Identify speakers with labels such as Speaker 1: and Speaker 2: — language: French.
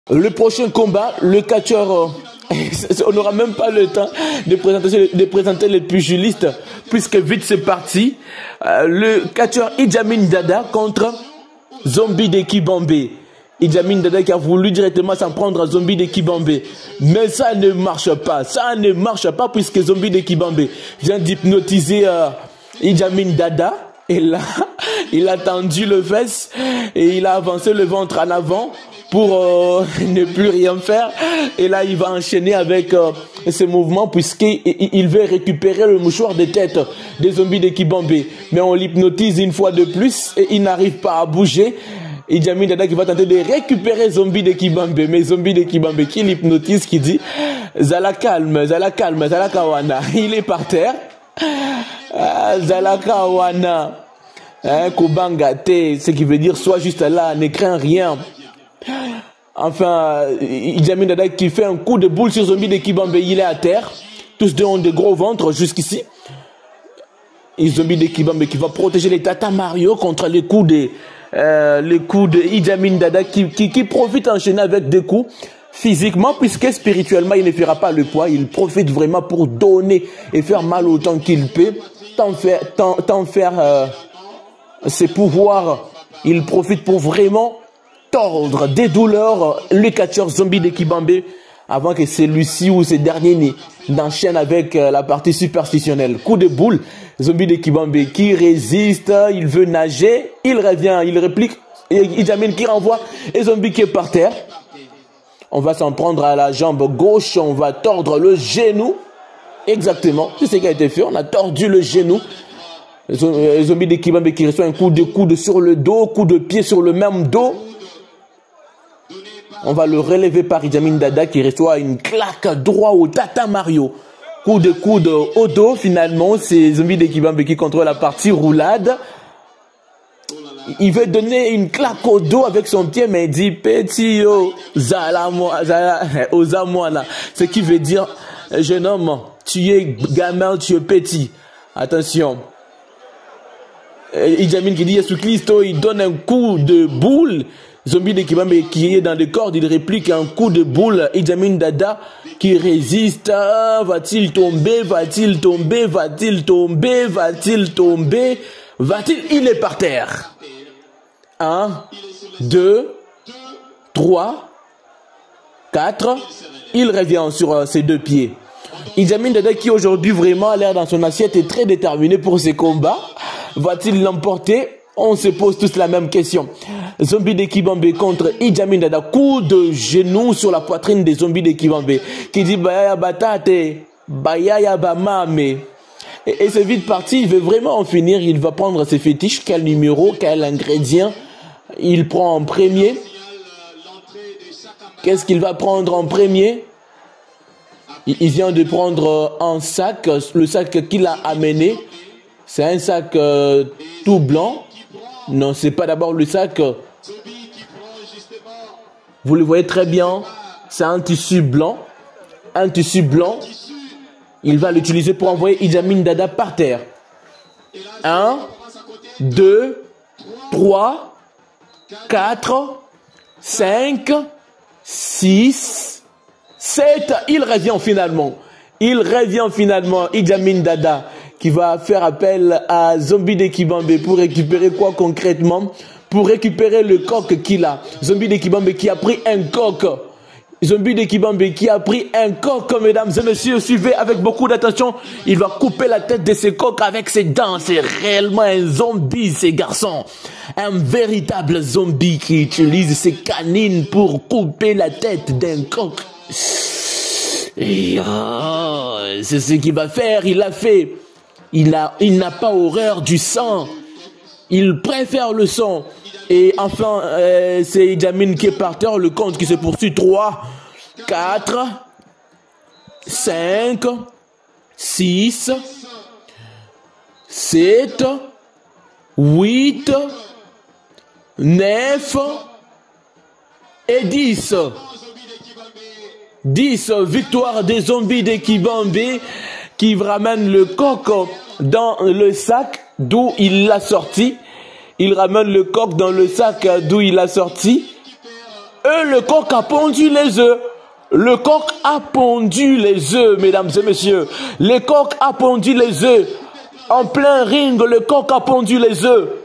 Speaker 1: Le prochain combat, le catcheur, on n'aura même pas le temps de présenter les pugilistes, puisque vite c'est parti. Le catcheur Idjamin Dada contre Zombie de Kibambé. Idjamin Dada qui a voulu directement s'en prendre à Zombie de Kibambé. Mais ça ne marche pas. Ça ne marche pas puisque Zombie de Kibambé vient d'hypnotiser Idjamin Dada. Et là, il a tendu le fesse et il a avancé le ventre en avant pour ne plus rien faire. Et là, il va enchaîner avec ses mouvements puisqu'il veut récupérer le mouchoir de tête des Zombies de Kibambé. Mais on l'hypnotise une fois de plus et il n'arrive pas à bouger. Idjamin Dada qui va tenter de récupérer Zombie de Kibambé. Mais Zombie de Kibambé qui l'hypnotise, qui dit « Zala calme, Zala calme, Zala kawana ». Il est par terre. Zala kawana. Kubanga te, ce qui veut dire sois juste là, ne crains rien. Enfin, Idjamin Dada qui fait un coup de boule sur Zombie de Kibambé, il est à terre. Tous deux ont de gros ventres jusqu'ici. Et Zombie de Kibambé qui va protéger les Tata Mario contre les coups de Idjamin Dada qui profite enchaîner avec des coups physiquement, puisque spirituellement il ne fera pas le poids. Il profite vraiment pour donner et faire mal autant qu'il peut. Tant faire ses pouvoirs, il profite pour vraiment tordre des douleurs le catcheur Zombie de Kibambé avant que celui-ci ou ce dernier n'enchaîne avec la partie superstitionnelle. Coup de boule, Zombie de Kibambé qui résiste, il veut nager, il revient, il réplique, et Idjamin qui renvoie, et Zombie qui est par terre. On va s'en prendre à la jambe gauche, on va tordre le genou. Exactement, c'est ce qui a été fait, on a tordu le genou. Zombie de Kibambé qui reçoit un coup de coude sur le dos, coup de pied sur le même dos. On va le relever par Idjamin Dada qui reçoit une claque droit au Tata Mario. Coup de coude au dos, finalement, c'est Zombie de Kibambé qui contrôle la partie roulade. Il veut donner une claque au dos avec son pied, mais il dit petit yo, osamwana. Ce qui veut dire, jeune homme, tu es gamin, tu es petit. Attention. Idjamin qui dit Yesu Christo, il donne un coup de boule. Zombie de Kibambé qui est dans les cordes, il réplique un coup de boule. Idjamin Dada qui résiste. Va-t-il tomber? Va-t-il tomber? Va-t-il tomber? Va-t-il tomber? Va-t-il? Il est par terre. 1, 2, 3, 4. Il revient sur ses deux pieds. Idjamin Dada qui aujourd'hui vraiment a l'air dans son assiette est très déterminé pour ses combats. Va-t-il l'emporter? On se pose tous la même question. Zombie de Kibambé contre Idjamin Dada. Coup de genou sur la poitrine des Zombies de Kibambé. Qui dit Bayaya Batate, Bayaya Bamame. Et c'est vite parti. Il veut vraiment en finir. Il va prendre ses fétiches. Quel numéro, quel ingrédient il prend en premier? Qu'est-ce qu'il va prendre en premier? Il vient de prendre un sac. Le sac qu'il a amené. C'est un sac tout blanc. Non, c'est pas d'abord le sac. Vous le voyez très bien. C'est un tissu blanc. Un tissu blanc. Il va l'utiliser pour envoyer Idjamin Dada par terre. 1, 2, 3, 4, 5, 6, 7. Il revient finalement. Il revient finalement, Idjamin Dada, qui va faire appel à Zombie de Kibambé pour récupérer quoi concrètement? Pour récupérer le coq qu'il a. Zombie de Kibambé qui a pris un coq. Zombie de Kibambé qui a pris un coq, mesdames et messieurs. Suivez avec beaucoup d'attention. Il va couper la tête de ce coq avec ses dents. C'est réellement un zombie, ces garçons. Un véritable zombie qui utilise ses canines pour couper la tête d'un coq. Et c'est ce qu'il va faire. Il l'a fait. Il n'a pas horreur du sang. Il préfère le sang. Et enfin, c'est Idjamin qui est par terre. Le compte qui se poursuit. 3, 4, 5, 6, 7, 8, 9 et 10. 10 victoires des Zombies de Kibambé qui ramène le coq dans le sac d'où il l'a sorti. Il ramène le coq dans le sac d'où il l'a sorti. Et le coq a pondu les œufs. Le coq a pondu les œufs, mesdames et messieurs. Le coq a pondu les œufs. En plein ring, le coq a pondu les œufs.